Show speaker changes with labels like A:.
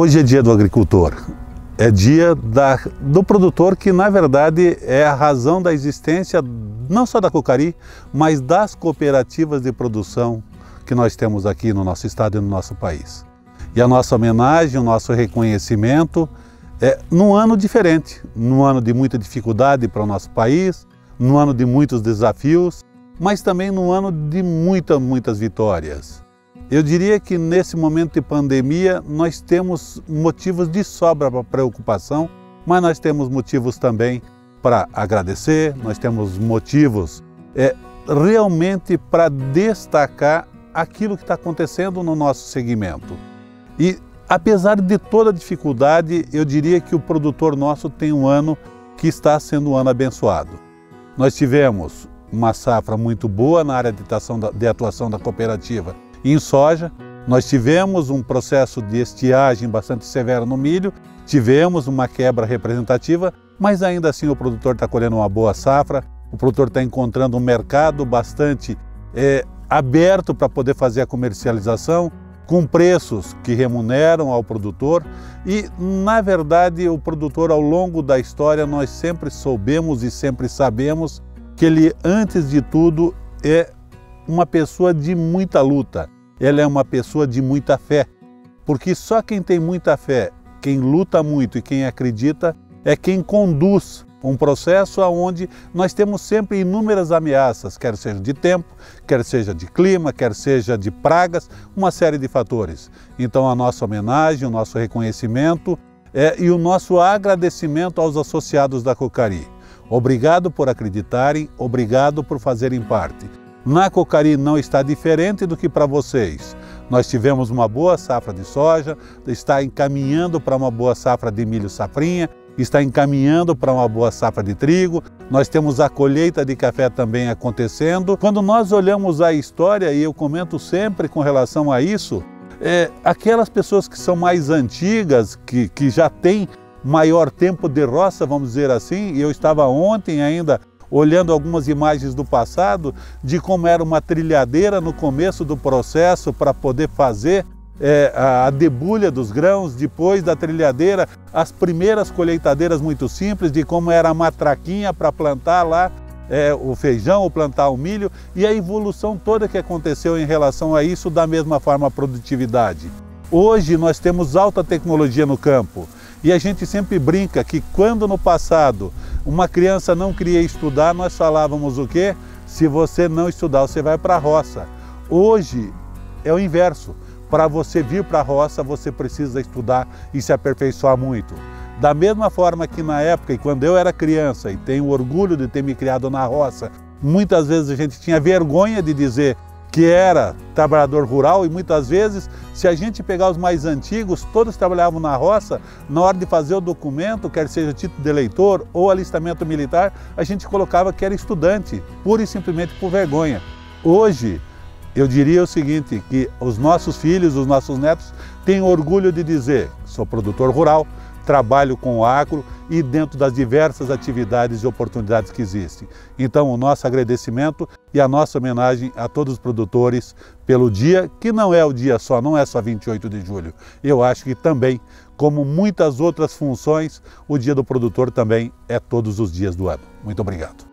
A: Hoje é dia do agricultor, é dia do produtor que na verdade é a razão da existência não só da Cocari, mas das cooperativas de produção que nós temos aqui no nosso estado e no nosso país. E a nossa homenagem, o nosso reconhecimento é num ano diferente, num ano de muita dificuldade para o nosso país, num ano de muitos desafios, mas também num ano de muitas vitórias. Eu diria que nesse momento de pandemia nós temos motivos de sobra para preocupação, mas nós temos motivos também para agradecer, nós temos motivos realmente para destacar aquilo que está acontecendo no nosso segmento. E apesar de toda a dificuldade, eu diria que o produtor nosso tem um ano que está sendo um ano abençoado. Nós tivemos uma safra muito boa na área de atuação da cooperativa em soja, nós tivemos um processo de estiagem bastante severo no milho, tivemos uma quebra representativa, mas ainda assim o produtor está colhendo uma boa safra, o produtor está encontrando um mercado bastante aberto para poder fazer a comercialização, com preços que remuneram ao produtor e, na verdade, o produtor ao longo da história nós sempre soubemos e sempre sabemos que ele, antes de tudo, é uma pessoa de muita luta, ele é uma pessoa de muita fé, porque só quem tem muita fé, quem luta muito e quem acredita, é quem conduz um processo onde nós temos sempre inúmeras ameaças, quer seja de tempo, quer seja de clima, quer seja de pragas, uma série de fatores. Então a nossa homenagem, o nosso reconhecimento e o nosso agradecimento aos associados da Cocari. Obrigado por acreditarem, obrigado por fazerem parte. Na Cocari não está diferente do que para vocês. Nós tivemos uma boa safra de soja, está encaminhando para uma boa safra de milho safrinha, está encaminhando para uma boa safra de trigo, nós temos a colheita de café também acontecendo. Quando nós olhamos a história, e eu comento sempre com relação a isso, aquelas pessoas que são mais antigas, que já têm maior tempo de roça, vamos dizer assim, e eu estava ontem ainda olhando algumas imagens do passado, de como era uma trilhadeira no começo do processo para poder fazer a debulha dos grãos, depois da trilhadeira, as primeiras colheitadeiras muito simples, de como era a matraquinha para plantar lá o feijão ou plantar o milho, e a evolução toda que aconteceu em relação a isso, da mesma forma a produtividade. Hoje nós temos alta tecnologia no campo, e a gente sempre brinca que quando no passado uma criança não queria estudar, nós falávamos o quê? Se você não estudar, você vai para a roça. Hoje é o inverso. Para você vir para a roça, você precisa estudar e se aperfeiçoar muito. Da mesma forma que na época, e quando eu era criança, e tenho orgulho de ter me criado na roça, muitas vezes a gente tinha vergonha de dizer que era trabalhador rural, e muitas vezes, se a gente pegar os mais antigos, todos trabalhavam na roça, na hora de fazer o documento, quer seja título de eleitor ou alistamento militar, a gente colocava que era estudante, pura e simplesmente por vergonha. Hoje, eu diria o seguinte, que os nossos filhos, os nossos netos têm orgulho de dizer: sou produtor rural, trabalho com o agro e dentro das diversas atividades e oportunidades que existem. Então o nosso agradecimento e a nossa homenagem a todos os produtores pelo dia, que não é o dia só, não é só 28 de julho. Eu acho que também, como muitas outras funções, o dia do produtor também é todos os dias do ano. Muito obrigado.